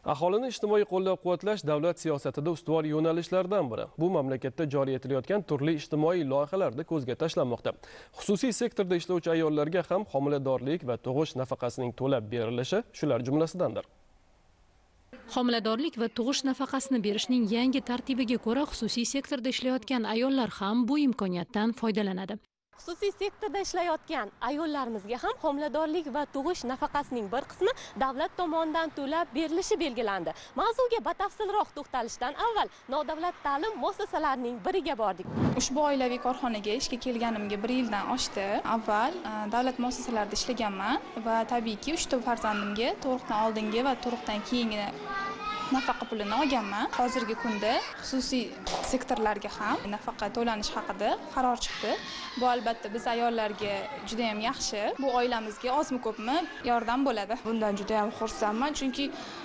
Aholini ijtimoiy qo'llab-quvvatlash davlat siyosatida ustuvor yo'nalishlardan biri. Bu mamlakatda joriy etilayotgan turli ijtimoiy loyihalarda ko'zga tashlanmoqda. Xususiy sektorda ishlovchi ayollarga ham homiladorlik va tug'ish nafaqasining to'lab berilishi shular jumlasidandir. Homiladorlik va tug'ish nafaqasini berishning yangi tartibiga ko'ra, xususiy sektorda ishlayotgan ayollar ham bu imkoniyatdan foydalanadi. Xususiy sektorda ishlayotgan ayollarimizga ham homiladorlik va tug'ish nafaqasining bir qismi davlat tomonidan to'lab berilishi belgilandi. Mavzuga batafsilroq to'xtalishdan avval nodavlat ta'lim muassasalarining biriga bordik. Ushbu oilaviy korxonaga ishga kelganimga 1 yildan oshdi. Avval davlat muassasalarida ishlaganman va tabiiyki 3 farzandimga tug'ruqdan oldingi va tug'ruqdan keyingi nafaqa pulini olganman. Hozirgi kunda xususiy sektorlarga ham nafaqa to'lanish haqida qaror chiqdi. Bu albatta biz ayollarga juda ham yaxshi. Bu oilamizga ozmi ko'pmi yordam bo'ladi. Bundan juda ham xursandman, chunki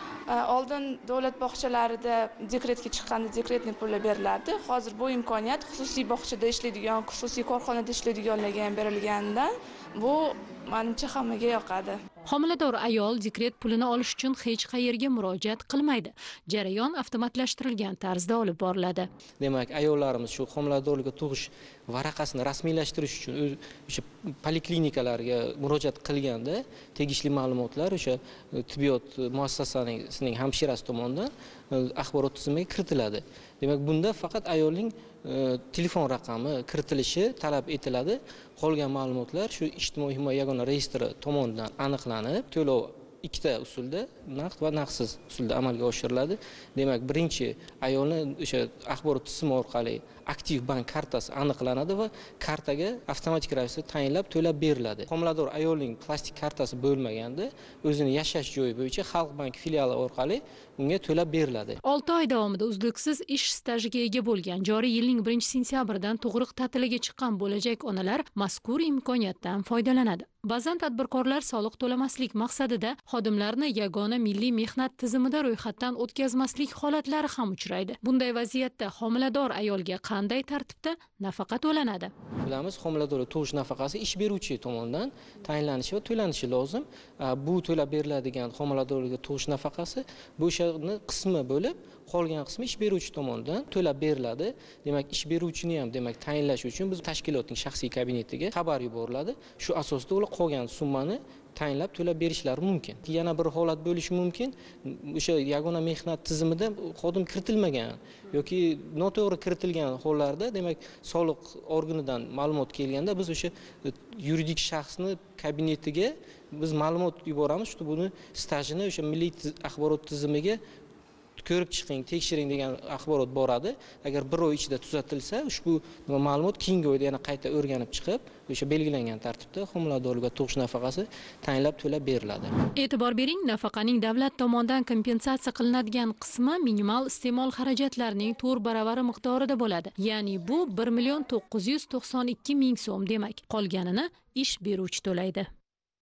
oldin davlat bog'chalarida dekretga chiqqanda dekretni puli berilardi. Hozir bu imkoniyat xususiy bog'chada ishlaydigan, xususiy korxonada ishlaydiganlarga ham berilganidan bu menimcha hammaga yoqadi. Homilador ayol dekret pulini olish uchun hech qayerga murojaat qilmaydi. Jarayon avtomatlashtirilgan tarzda olib boriladi. Demak, ayollarimiz shu homiladorlik va tug'ish varaqasini rasmiylashtirish uchun o'sha poliklinikalarga murojaat qilganda tegishli ma'lumotlar o'sha tibbiyot muassasasining hamshirasi tomonidan axborot tizimiga kiritiladi. Demak, bunda faqat ayolning telefon raqami kiritilishi talab etiladi. Qolgan ma'lumotlar shu ijtimoiy himoya yagona reyestri tomonidan aniqlanib, to'lov ikkita usulda, naqd va naqdsiz usulda amalga oshiriladi. Demak, birinchi ayolni o'sha axborot tizimi orqali aktiv bank kartasi aniqlanadi va kartaga avtomatik ravishda tayinlab to'lab beriladi. Homilador ayolning plastik kartasi bo'lmaganda o'zini yashash joyi bo'yicha Xalq bank filiali orqali unga to'lab beriladi. 6 oy davomida uzluksiz ish stajiga ega bo'lgan, joriy yilning 1-sentyabridan tug'ruq ta'tiliga chiqqan bo'lajak onalar mazkur imkoniyatdan foydalanadi. Ba'zan tadbirkorlar soliq to'lamaslik maqsadida xodimlarni yagona milliy mehnat tizimida ro'yxatdan o'tkazmaslik holatlari ham uchraydi. Bunday vaziyatda homilador ayolga qanday tartibda nafaqa to'lanadi? Bilamiz, homilador tug'ish nafaqasi ish beruvchi tomonidan tayinlanishi va to'lanishi lozim. Bu to'lab beriladigan homiladorlik va tug'ish nafaqasi bu ishni qismi bo'lib, qolgan qismi ish beruvchi tomonidan to'lab beriladi. Demak, ish beruvchini ham tayinlash uchun biz tashkilotning shaxsiy kabinetiga xabar yuboriladi. Shu asosda ular qolgan summani tayinlab to'lab berishlari mumkin. Yana bir holat bo'lishi mumkin. O'sha yagona mehnat tizimida xodim kiritilmagan yoki noto'g'ri kiritilgan hollarda, demak, soliq organidan ma'lumot kelganda biz o'sha yuridik shaxsni kabinetiga biz ma'lumot yuboramiz, shu buni stajini o'sha milliy axborot tizimiga ko'rib chiqing, tekshiring degan axborot boradi. Agar 1 oy ichida tuzatilsa, ushbu ma'lumot keyingi oyda yana qayta o'rganib chiqib, o'sha belgilangan tartibda homiladorlik va tug'ish nafaqasi tayinlab to'lab beriladi. E'tibor bering, nafaqaning davlat tomonidan kompensatsiya qilinadigan qismi minimal iste'mol xarajatlarining 4 baravari miqdorida bo'ladi. Ya'ni bu 1 992 ming so'm demak. Qolganini ish beruvchi to'laydi.